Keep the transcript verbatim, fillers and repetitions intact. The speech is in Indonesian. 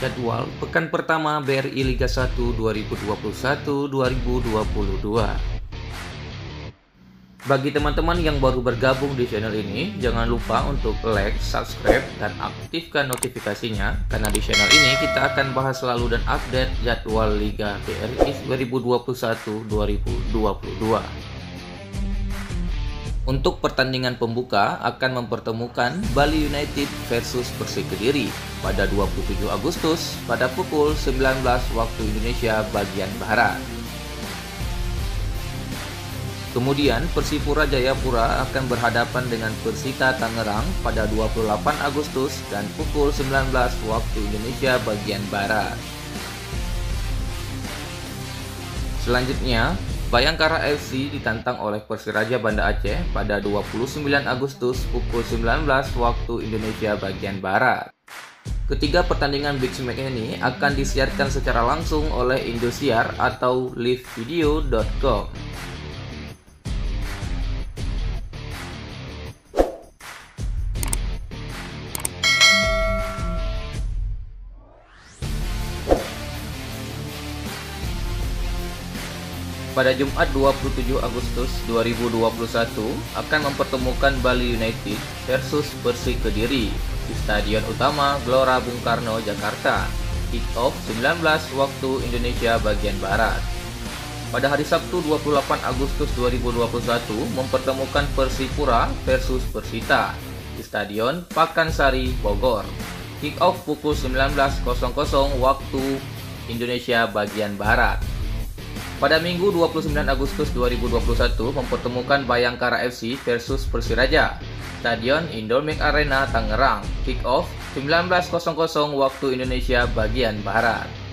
Jadwal pekan pertama B R I Liga satu dua ribu dua puluh satu dua ribu dua puluh dua. Bagi teman-teman yang baru bergabung di channel ini, jangan lupa untuk like, subscribe, dan aktifkan notifikasinya, karena di channel ini kita akan bahas selalu dan update jadwal Liga B R I dua ribu dua puluh satu dua ribu dua puluh dua. Untuk pertandingan pembuka akan mempertemukan Bali United versus Persik Kediri pada dua puluh tujuh Agustus pada pukul sembilan belas waktu Indonesia bagian Barat. Kemudian Persipura Jayapura akan berhadapan dengan Persita Tangerang pada dua puluh delapan Agustus dan pukul sembilan belas waktu Indonesia bagian Barat. Selanjutnya, Bayangkara F C ditantang oleh Persiraja Banda Aceh pada dua puluh sembilan Agustus pukul sembilan belas waktu Indonesia bagian Barat. Ketiga pertandingan Big Match ini akan disiarkan secara langsung oleh Indosiar atau live video dot com. Pada Jumat dua puluh tujuh Agustus dua ribu dua puluh satu akan mempertemukan Bali United versus Persik Kediri di Stadion Utama Gelora Bung Karno, Jakarta. Kick off sembilan belas waktu Indonesia bagian Barat. Pada hari Sabtu dua puluh delapan Agustus dua ribu dua puluh satu mempertemukan Persipura versus Persita di Stadion Pakansari, Bogor. Kick off pukul sembilan belas waktu Indonesia bagian Barat. Pada Minggu dua puluh sembilan Agustus dua ribu dua puluh satu mempertemukan Bayangkara F C versus Persiraja, Stadion Indomilk Arena, Tangerang. Kick off sembilan belas waktu Indonesia bagian Barat.